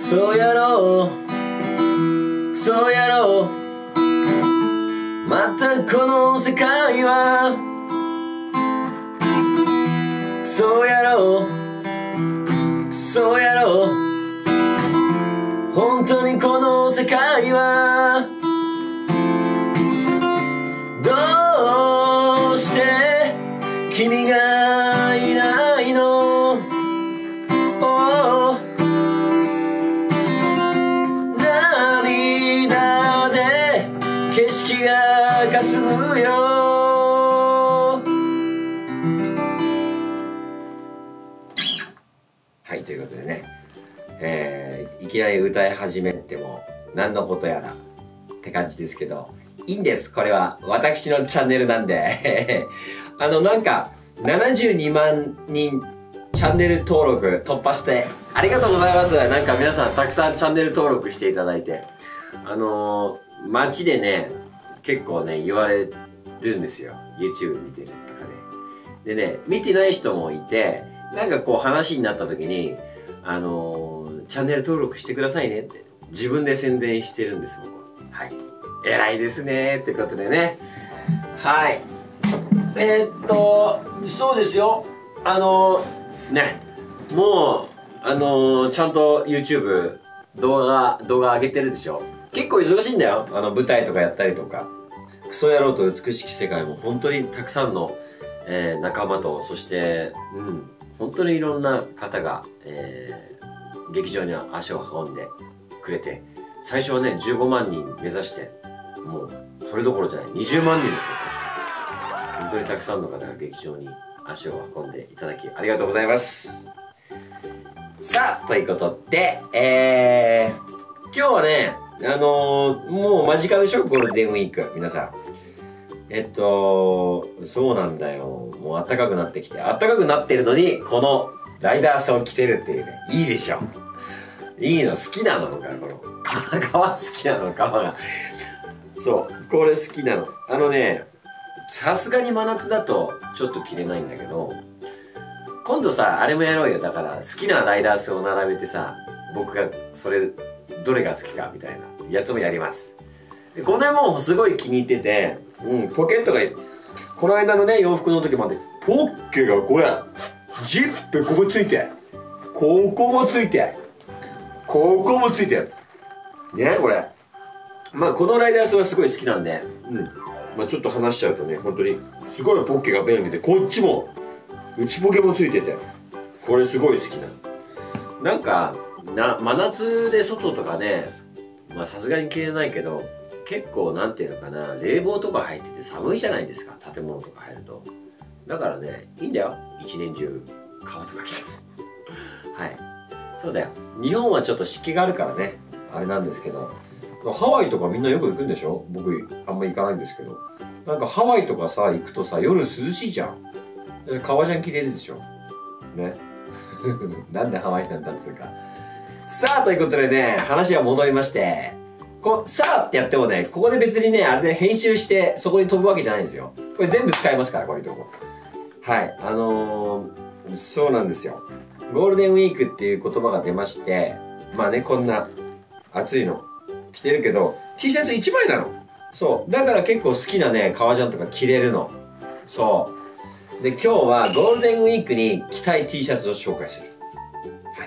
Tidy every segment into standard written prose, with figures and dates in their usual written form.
そうやろうそうやろう、またこの世界はそうやろうそうやろう、本当にこの世界はどうして君がいないの、涙で景色がかすむよ。はい、ということでね、いきなり歌い始めても何のことやらって感じですけど、いいんです。これは私のチャンネルなんでなんか72万人チャンネル登録突破してありがとうございます。なんか皆さんたくさんチャンネル登録していただいて、街でね結構ね言われるんですよ。 YouTube 見てるとかね。でね、見てない人もいて、なんかこう話になった時にチャンネル登録してくださいねって自分で宣伝してるんです僕。はい、偉いですねってことでね。はい、そうですよ。ね、もうちゃんと YouTube 動画上げてるでしょ。結構忙しいんだよ。舞台とかやったりとか、クソ野郎と美しき世界も本当にたくさんの、仲間と、そして本当にいろんな方が、劇場に足を運んでくれて、最初はね15万人目指して、もうそれどころじゃない20万人の突破して、本当にたくさんの方が劇場に足を運んでいただきありがとうございます。さあ、ということで、今日はねもう間近でしょ、ゴールデンウィーク。皆さんそうなんだよ、もう暖かくなってきて、暖かくなってるのにこのライダースを着てるっていうね、いいでしょ。いいの、好きなのか、この革好きなの、革が。そうこれ好きなの。さすがに真夏だとちょっと着れないんだけど、今度さあれもやろうよ。だから好きなライダースを並べてさ、僕がそれどれが好きかみたいなやつもやります。でこれもすごい気に入ってて、ポケットがこの間のね洋服の時までポッケがこれジップここついて、ここもついて、ここもついてね、これまあこのライダースはすごい好きなんで、まあちょっと話しちゃうとね、本当にすごいポッケが便利で、こっちも内ポケもついてて、これすごい好きなの。なんか真夏で外とかね、まあさすがに着れないけど、結構なんていうのかな、冷房とか入ってて寒いじゃないですか、建物とか入ると。だからね、いいんだよ、一年中革とか着てもはい、そうだよ。日本はちょっと湿気があるからねあれなんですけど、ハワイとかみんなよく行くんでしょ。僕あんま行かないんですけど、なんかハワイとかさ行くとさ、夜涼しいじゃん。革ジャン着れるでしょねなんでハワイなんだっつうか。さあ、ということでね、話は戻りまして、さあってやってもね、ここで別にねあれで編集してそこに飛ぶわけじゃないんですよ。これ全部使えますから、こういうとこ。はい、そうなんですよ。ゴールデンウィークっていう言葉が出まして、まあね、こんな暑いの着てるけど T シャツ1枚なの。そうだから結構好きなね革ジャンとか着れるの。そうで、今日はゴールデンウィークに着たい T シャツを紹介する。はい、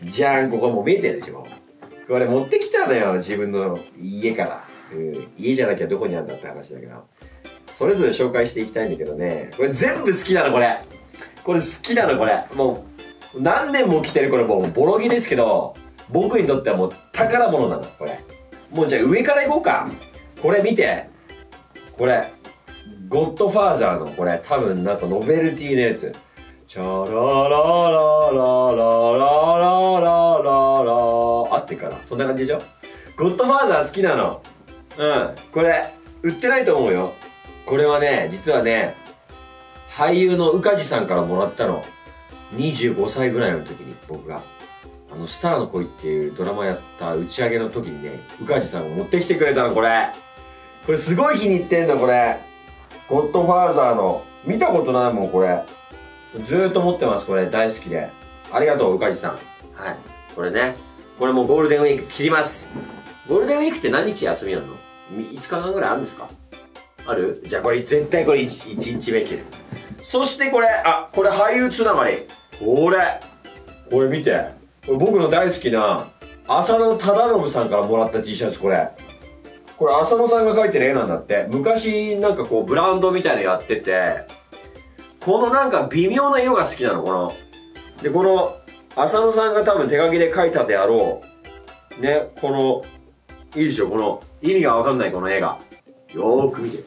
じゃん。ここもう見えてるでしょ。これ持ってきたのよ、自分の家から。家じゃなきゃどこにあるんだって話だけど、それぞれ紹介していきたいんだけどね、これ全部好きなの。これ好きなの。これもう何年も着てる。これもうボロ着ですけど、僕にとってはもう宝物なの。これもう、じゃあ上からいこうか。これ見て、これゴッドファーザーの、これ多分なんかノベルティのやつ。チャラララララララララ、合ってるかな、そんな感じでしょ。ゴッドファーザー好きなの。これ売ってないと思うよ。これはね、実はね、俳優の宇梶さんからもらったの。25歳ぐらいの時に、僕がスターの恋っていうドラマやった打ち上げの時にね、宇梶さんが持ってきてくれたの。これすごい気に入ってんの。これゴッドファーザーの、見たことないもん。これずーっと持ってます。これ大好きで。ありがとう宇梶さん。はい、 これね。これもうゴールデンウィーク切ります。ゴールデンウィークって何日休みなの？ 5 日間ぐらいあるんですか？ある？じゃあこれ絶対これ 1日目切る。そしてこれ、これ俳優つながり。これ見て。これ僕の大好きな浅野忠信さんからもらった T シャツ、これ浅野さんが描いてる絵なんだって。昔なんかこうブランドみたいなのやってて、このなんか微妙な色が好きなの。この浅野さんが多分手書きで描いたであろうね、いいでしょ、この意味がわかんないこの絵が。よーく見て。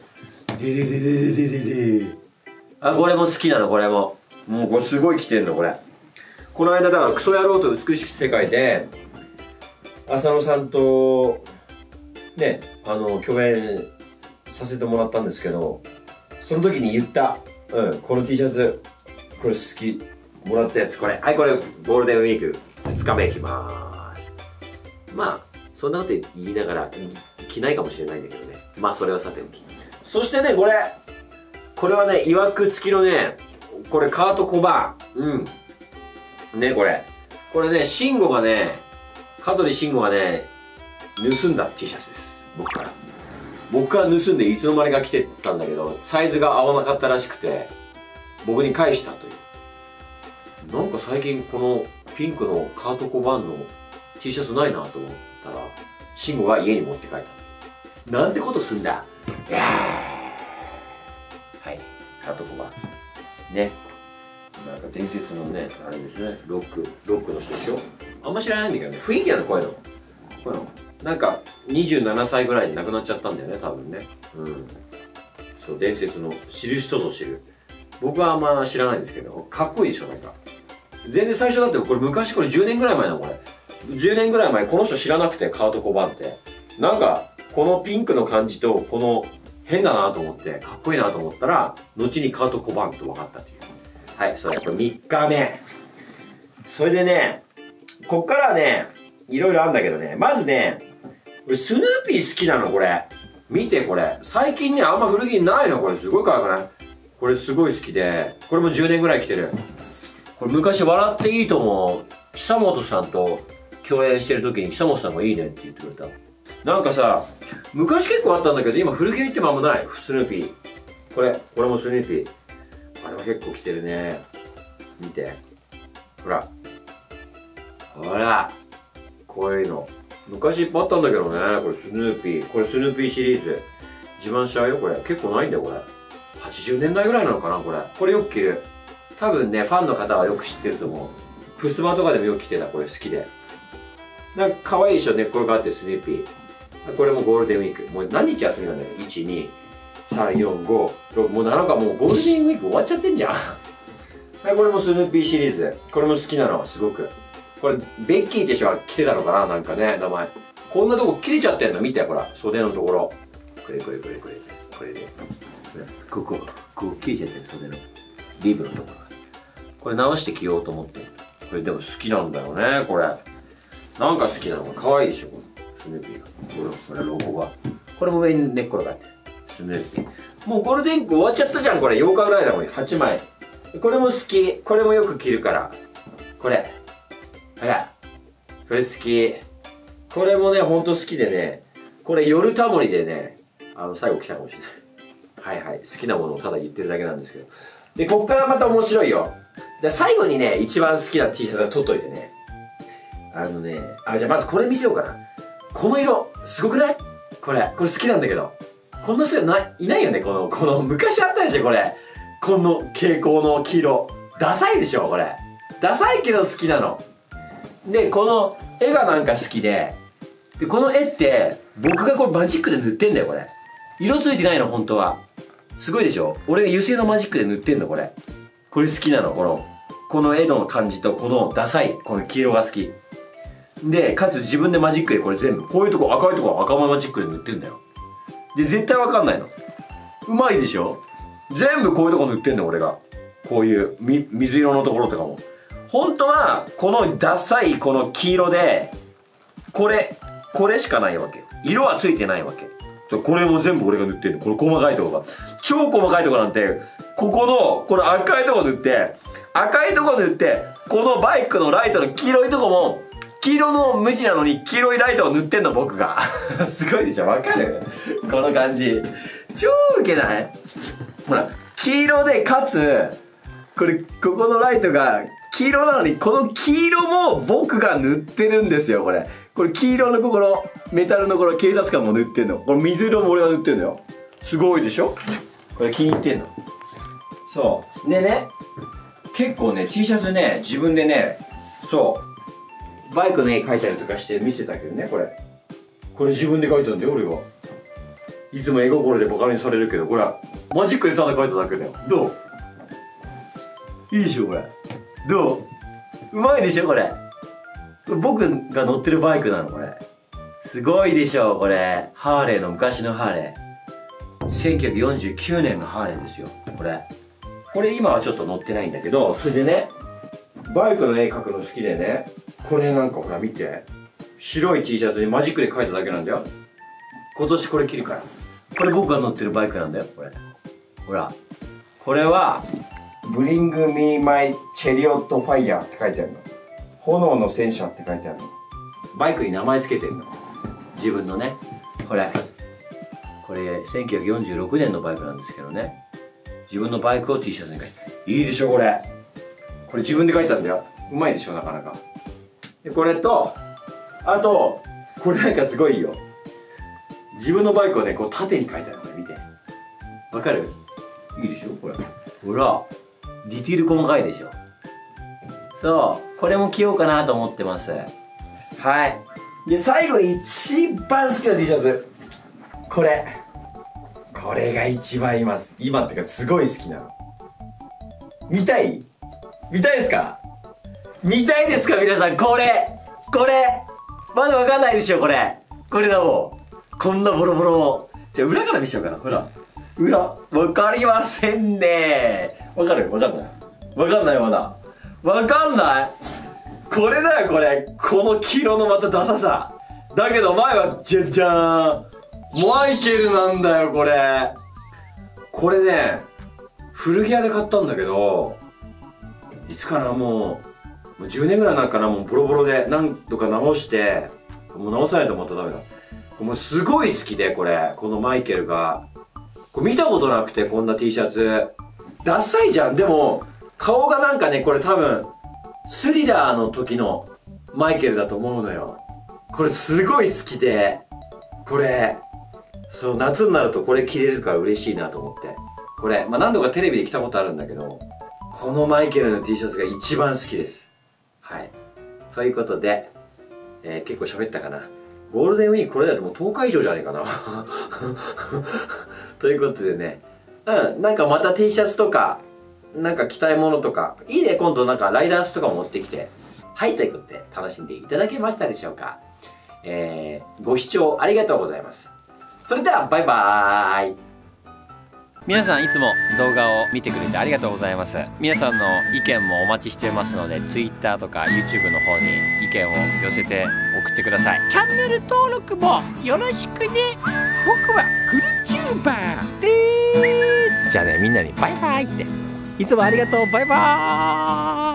これも好きなの。これもうこれすごい着てんの。この間だからクソ野郎と美しき世界で浅野さんとね共演させてもらったんですけど、その時に言った、この T シャツこれ好き、もらったやつこれ。これゴールデンウィーク2日目いきまーす。まあそんなこと言いながら着ないかもしれないんだけどね。まあそれはさておき。そしてね、これはね、いわく付きのね、これカート・コバーン。ね、これね、慎吾がね、香取慎吾がね、盗んだ T シャツです。僕から盗んでいつの間にか着てたんだけど、サイズが合わなかったらしくて、僕に返したという。なんか最近このピンクのカート・コバーンの T シャツないなと思ったら、慎吾が家に持って帰った。なんてことすんだ。はい、カート・コバーン。ね。なんか伝説のね、あれですね、ロックの人でしょ。あんま知らないんだけどね、雰囲気なの、こういうの。なんか、27歳ぐらいで亡くなっちゃったんだよね、多分ね。そう、伝説の知る人ぞ知る。僕はあんま知らないんですけど、かっこいいでしょ、なんか。全然最初だって、これ10年ぐらい前なの、これ。10年ぐらい前、この人知らなくて、カート・コバーンって。なんか、このピンクの感じと、この変だなと思って、かっこいいなと思ったら、後にカート・コバーンと分かったという。はい、それこれ3日目。それでね、こっからね、いろいろあるんだけどね、まずね、俺スヌーピー好きなの、これ。見て、これ。最近ね、あんま古着ないの、これ。すごい可愛くない？これすごい好きで、これも10年ぐらい着てる。これ昔、笑っていいとも、久本さんと共演してる時に久本さんがいいねって言ってくれた。なんかさ、昔結構あったんだけど、今古着屋行ってもあんまない。スヌーピー。これもスヌーピー。あれは結構着てるね。見て。ほら。こういうの。昔いっぱいあったんだけどね。これスヌーピー。これスヌーピーシリーズ。自慢しちゃうよ、これ。結構ないんだよ、これ。80年代ぐらいなのかな、これ。これよく着る。多分ね、ファンの方はよく知ってると思う。プスバとかでもよく着てた、これ好きで。なんか可愛いでしょ、寝っ転がってスヌーピー。これもゴールデンウィーク。もう何日休みなんだよ。1、2、3、4、5、6、もう7日もうゴールデンウィーク終わっちゃってんじゃん。はい、これもスヌーピーシリーズ。これも好きなの、すごく。これ、ベッキーって人が着てたのかな、なんかね、名前。こんなとこ切れちゃってんの見て、ほら、袖のところ。これで。ここ切れちゃってる、袖の。リブのところ。これ直して着ようと思って。これでも好きなんだよね、これ。なんか好きなの。可愛いでしょ、これ。スヌーピーが。これロゴが。これも上に寝っ転がって。スヌーピー。もうゴールデンウィーク終わっちゃったじゃん、これ。8日ぐらいだもん、8枚。これも好き。これもよく着るから。これ。ほら。これ好き。これもね、ほんと好きでね。これ夜タモリでね、最後来たかもしれない。はい。好きなものをただ言ってるだけなんですけど。で、こっからまた面白いよ。で、最後にね、一番好きな T シャツが取っといてね。じゃあまずこれ見せようかな。この色、すごくない？これ好きなんだけど。こんな人いないよね、この、昔あったでしょ、これ。この蛍光の黄色。ダサいでしょ、これ。ダサいけど好きなの。で、この絵がなんか好きで、この絵って、僕がこれマジックで塗ってんだよ、これ。色ついてないの、本当は。すごいでしょ？俺が油性のマジックで塗ってんの、これ。これ好きなの、この絵の感じと、このダサい、この黄色が好き。で、かつ自分でマジックでこれ全部、こういうとこ赤いとこ赤マジックで塗ってんだよ。で、絶対わかんないの。うまいでしょ？全部こういうとこ塗ってんの、俺が。こういう、水色のところとかも。本当は、このダサいこの黄色で、これしかないわけ。色はついてないわけ。これも全部俺が塗ってんの。この細かいところが。超細かいところなんて、この赤いとこ塗って、このバイクのライトの黄色いとこも、 黄色の無地なのに黄色いライトを塗ってんの僕が。すごいでしょ、わかる？この感じ。超ウケない？ほら、黄色でかつ、ここのライトが黄色なのに、この黄色も僕が塗ってるんですよ、これ。これ黄色のメタルの警察官も塗ってんの。これ水色も俺が塗ってんのよ。すごいでしょ？これ気に入ってんの。そう。でね、結構ね、T シャツね、自分でね、そう。バイクの絵描いたりとかして見せたけどね、これ。これ自分で描いたんだよ、俺が。いつも絵心でバカにされるけど、これはマジックでただ描いただけだよ。どう？いいでしょ、これ。どう？うまいでしょ、これ。僕が乗ってるバイクなの、これ。すごいでしょ、これ。ハーレーの昔のハーレー。1949年のハーレーですよ、これ。これ今はちょっと乗ってないんだけど、それでね、バイクの絵描くの好きでね、これなんかほら見て。白い T シャツにマジックで描いただけなんだよ。今年これ着るから。これ僕が乗ってるバイクなんだよ、これ。ほら。これは、Bring me my chariot fire って書いてあるの。炎の戦車って書いてあるの。バイクに名前つけてんの。自分のね。これ1946年のバイクなんですけどね。自分のバイクを T シャツに書いて。いいでしょ、これ。これ自分で書いたんだよ。うまいでしょ、なかなか。で、これと、あと、これなんかすごいよ。自分のバイクをね、こう縦に書いてあるの。これ見て。わかる？いいでしょ、これ。ほら。ディティール細かいでしょ。そう。これも着ようかなと思ってます。はい。で、最後に一番好きな T シャツ。これ。これが一番今ってかすごい好きなの。見たいですか？見たいですか皆さん、これまだわかんないでしょ、これだもん。こんなボロボロ。じゃあ裏から見しようかな。ほら。裏。わかりませんね。わかんないまだ。わかんないこれだよ、これ。この黄色のまたダサさ。だけど前は、じゃじゃーん。マイケルなんだよ、これ。これね、古着屋で買ったんだけど、いつかな、もう10年ぐらいなんかな、もうボロボロで何とか直して、もう直さないと思ったらダメだ。もうすごい好きで、このマイケルが。これ見たことなくて、こんな T シャツ。ダサいじゃん。でも、顔がなんかね、これ多分、スリラーの時のマイケルだと思うのよ。これすごい好きで、これ、そう、夏になるとこれ着れるから嬉しいなと思って。これ、まあ、何度かテレビで着たことあるんだけど、このマイケルの T シャツが一番好きです。はい。ということで、結構喋ったかな。ゴールデンウィークこれだともう10日以上じゃないかな。ということでね、なんかまた T シャツとか、なんか着たいものとか、いいね、今度なんかライダースとかも持ってきて。はい、ということで楽しんでいただけましたでしょうか。ご視聴ありがとうございます。それでは、バイバーイ。皆さんいつも動画を見てくれてありがとうございます。皆さんの意見もお待ちしてますので、Twitter とか YouTube の方に意見を寄せて送ってください。 チャンネル登録もよろしくね。僕はグルチューバーでーす。 じゃあね、みんなにバイバイって。いつもありがとう、バイバーイ。